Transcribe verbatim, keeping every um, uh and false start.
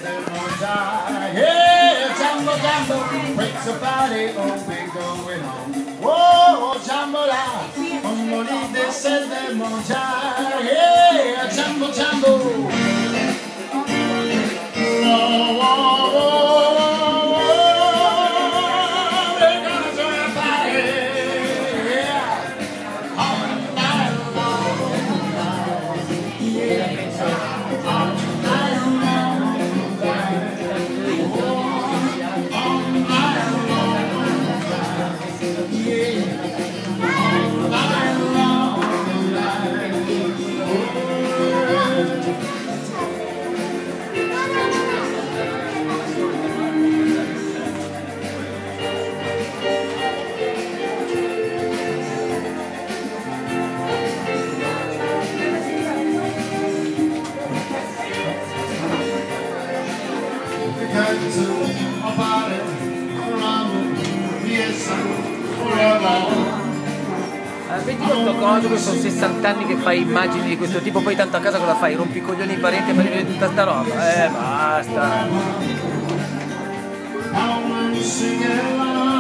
Yeah, Jambo Jambo, breaks the body, oh, we going on. Whoa, Jambola, como dice de montar. Yeah, Jambo Jambo. Oh, oh, oh, oh, we're gonna do a party. Yeah, all night long. Yeah, all night long. Vedi questo coso, che sono sessanta anni che fai immagini di questo tipo, poi tanto a casa cosa fai? Rompi i coglioni ai parenti e fai vedere tutta sta roba? Eh basta!